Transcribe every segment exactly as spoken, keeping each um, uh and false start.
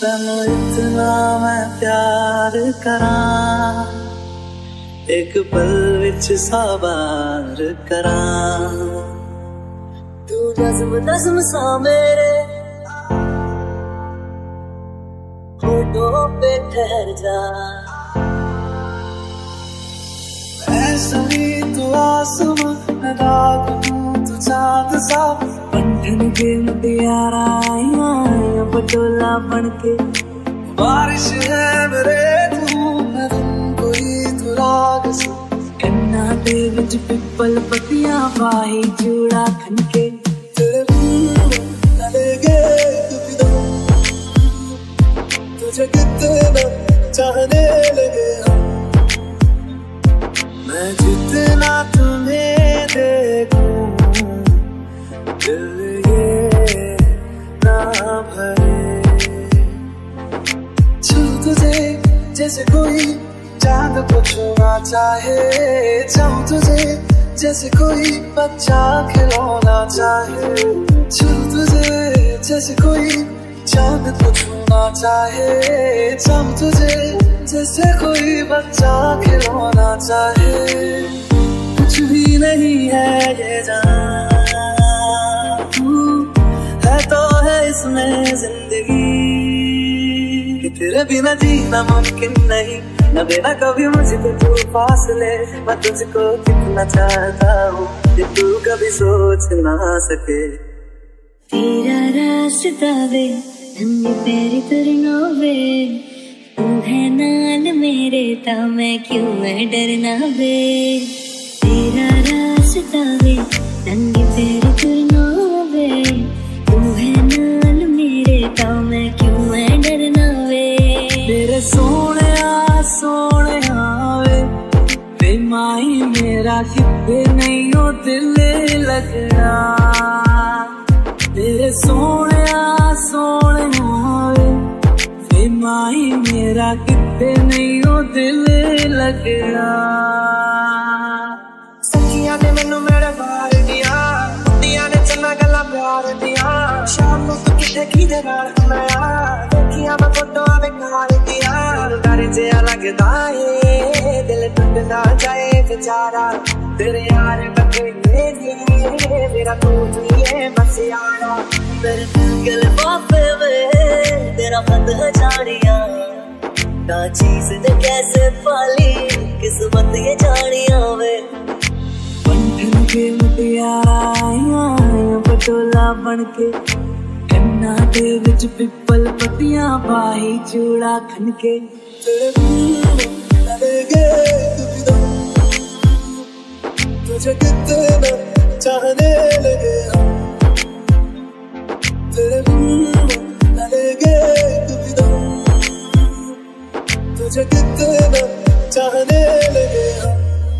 तैनू इतना मैं प्यार करां, एक पल विच साबार करां। तू नज़्म नज़्म सा मेरे होठों पे ठहर जा। ऐसा ही तू आसमां मैं दाग हूँ तू चाँद सा, बंधन के मुटियारा आइयां पटोला बनके। बारिश है मेरे तू मैं तुम कोई तू राग सा, कन्ना दे विच पिपल पतियां बाही चूड़ा खनके। तेरे बिन न लगे कभी दम, तुझे कितना चाहने लगे हम। मैं जितना तुम्हें देखूं दिल ये ना भरे। छू तुझे जैसे कोई चांद को छूना चाहे, चाहूं तुझे जैसे कोई बच्चा खिलौना चाहे। छू तुझे जैसे कोई चांद को छूना चाहे, चाहूं तुझे जैसे कोई बच्चा खिलौना चाहे। कुछ भी नहीं है ये जान, है तो है इसमें जिंदगी, कि तेरे बिना जीना मुमकिन नहीं, न देना कभी मुझको तू फासले। मैं तुझको कितना चाहता हूँ कि तू कभी सोच ना सके। तेरा रास्ता वे नंगे पैरी तुरना वे, तू है नाल मेरे ता मैं क्यों मैं डरना वे। तेरा रास्ता वे नंगे पैरी तुरना वे, तू है नाल मेरे ता मैं क्यों मैं डरना वे। मेरे सोने सोने वे वे माही मेरा कितने नहीं हो दिल लगना। मेरे सोने सोने वे वे माही मेरा कितने नहीं हो दिल लगना। सखियां ने मैनू मेरे बार दिया, कुड़ियां ने चन्ना गल्ला प्यार दिया। शाम को तू किथे किधे नाल मैं देखिया मैं फोटोआं बेकार दिया। डर जिहा लगदा ए दिल टूट ना जाए बेचारा, तेरे यार बंदे ने मेरा तू ही है बस यारा। मेरे दिल के लिफाफे में तेरा खत है जानिया, ना चीज ने कैसे पाली किस्मत ये जानिया वे। बंधन के मुटियारा आइयां पटोला बनके, कन्ना दे विच पिपल पतियां बाही चूड़ा खनके। तेरे बिन न लगे कभी दम, तुझे कितना चाहने लगे हम। तेरे बिन न लगे कभी दम, तुझे कितना चाहने लगे हम।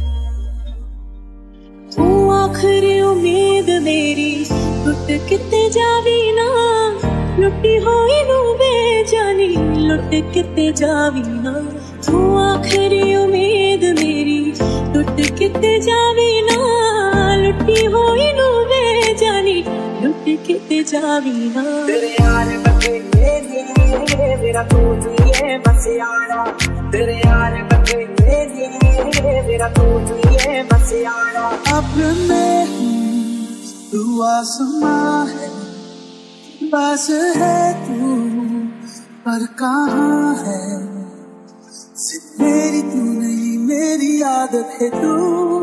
तू आखिरी उम्मीद मेरी लुट किते जावी ना, लुटी होई नू बेजानी लुट किते जावी ना। तू आखिरी उम्मीद मेरी लुट किते जावी ना, लुटी होई नू बेजानी लुट किते जावी ना। तेरे यार बंदे ने मेरा तू ही है बस यारा, तेरे यार बंदे ने मेरा तू ही है बस यारा। अपने तू आसमां है बस है तू, पर कहाँ है सिर्फ मेरी तू नहीं मेरी आदत है तू।